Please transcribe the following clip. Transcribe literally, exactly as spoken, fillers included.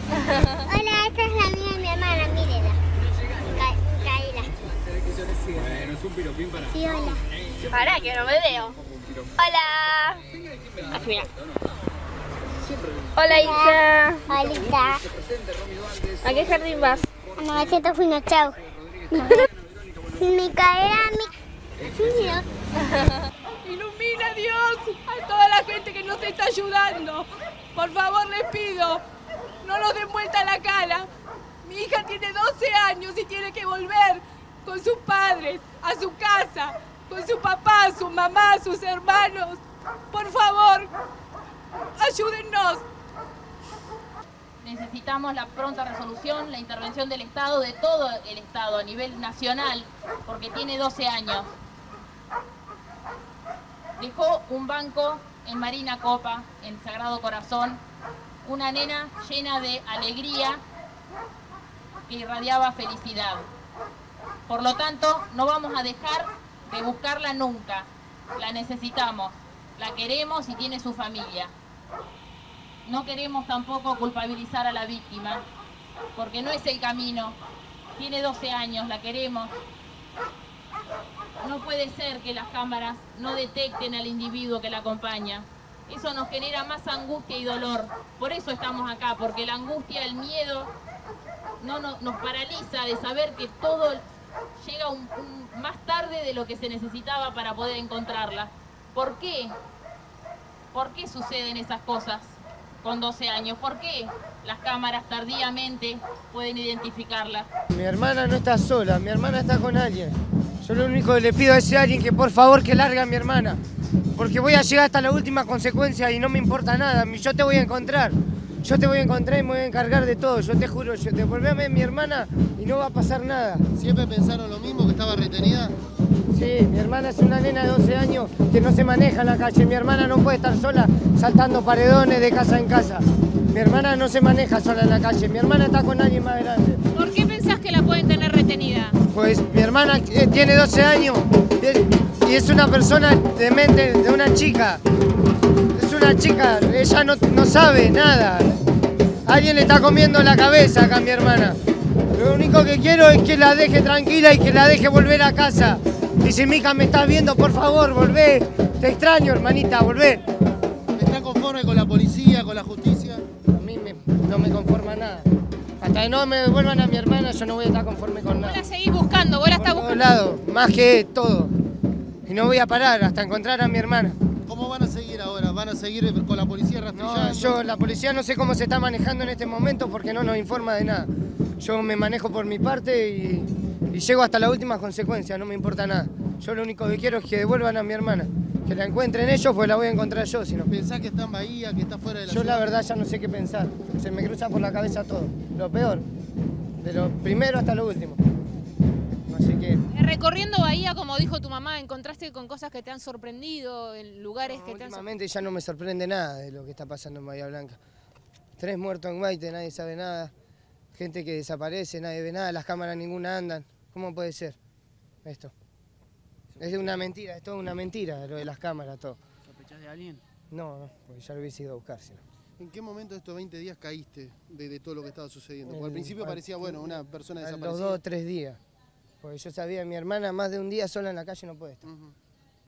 Hola, esta es la mía de mi hermana, mírela. Micaela. Bueno, es un piropín para... Sí, hola. Pará, que no me veo. Hola. Aquí, mira. Hola, Isa. Holita. ¿A qué jardín vas? A novecientos fuimos, chau. Micaela, mi... Mira. Ilumina, Dios, a toda la gente que nos está ayudando. Por favor, les pido, no nos den vuelta la cara. Mi hija tiene doce años y tiene que volver con sus padres a su casa, con su papá, su mamá, sus hermanos. Por favor, ayúdennos. Necesitamos la pronta resolución, la intervención del Estado, de todo el Estado a nivel nacional, porque tiene doce años. Dejó un banco en Marina Copa, en Sagrado Corazón, una nena llena de alegría que irradiaba felicidad. Por lo tanto, no vamos a dejar de buscarla nunca. La necesitamos, la queremos y tiene su familia. No queremos tampoco culpabilizar a la víctima, porque no es el camino. Tiene doce años, la queremos. No puede ser que las cámaras no detecten al individuo que la acompaña. Eso nos genera más angustia y dolor. Por eso estamos acá, porque la angustia, el miedo, no, no, nos paraliza de saber que todo llega un, un, más tarde de lo que se necesitaba para poder encontrarla. ¿Por qué? ¿Por qué suceden esas cosas con doce años? ¿Por qué las cámaras tardíamente pueden identificarla? Mi hermana no está sola, mi hermana está con alguien. Yo lo único que le pido a ese alguien que por favor que largue a mi hermana. Porque voy a llegar hasta la última consecuencia y no me importa nada. Yo te voy a encontrar. Yo te voy a encontrar y me voy a encargar de todo. Yo te juro, yo te volveme a mi hermana y no va a pasar nada. ¿Siempre pensaron lo mismo, que estaba retenida? Sí, mi hermana es una nena de doce años que no se maneja en la calle. Mi hermana no puede estar sola saltando paredones de casa en casa. Mi hermana no se maneja sola en la calle. Mi hermana está con alguien más grande. ¿Por qué pensás que la pueden tener retenida? Pues mi hermana eh, tiene doce años y es una persona de mente de una chica. Es una chica, ella no, no sabe nada. Alguien le está comiendo la cabeza acá a mi hermana. Lo único que quiero es que la deje tranquila y que la deje volver a casa. Y si Mica me estás viendo, por favor, volvé. Te extraño, hermanita, volvé. ¿Está conforme con la policía, con la justicia? A mí me, no me conforma nada. Hasta que no me devuelvan a mi hermana, yo no voy a estar conforme con nada. Vos la seguís buscando, vos la estás Por todos buscando. lados, más que todo. Y no voy a parar hasta encontrar a mi hermana. ¿Cómo van a seguir ahora? ¿Van a seguir con la policía rastrillando? No, yo, la policía no sé cómo se está manejando en este momento porque no nos informa de nada. Yo me manejo por mi parte y, y llego hasta la última consecuencia, no me importa nada. Yo lo único que quiero es que devuelvan a mi hermana. Que la encuentren ellos, pues la voy a encontrar yo, si no. ¿Pensás que está en Bahía, que está fuera de la Yo ciudad? la verdad ya no sé qué pensar. Se me cruza por la cabeza todo. Lo peor. De lo primero hasta lo último. No sé qué. Recorriendo Bahía, como dijo tu mamá, ¿encontraste con cosas que te han sorprendido, en lugares No, que te han sorprendido? últimamente ya no me sorprende nada de lo que está pasando en Bahía Blanca. Tres muertos en Guaite, nadie sabe nada. Gente que desaparece, nadie ve nada, las cámaras ninguna andan. ¿Cómo puede ser esto? Es una mentira, es toda una mentira lo de las cámaras, todo. ¿Sospechás de alguien? No, no, porque ya lo hubiese ido a buscar, si no. ¿En qué momento de estos veinte días caíste de, de todo lo que estaba sucediendo? Porque al El- principio al- parecía, bueno, una persona A los desaparecida. dos o tres días. Porque yo sabía, mi hermana más de un día sola en la calle no puede estar. Ujú.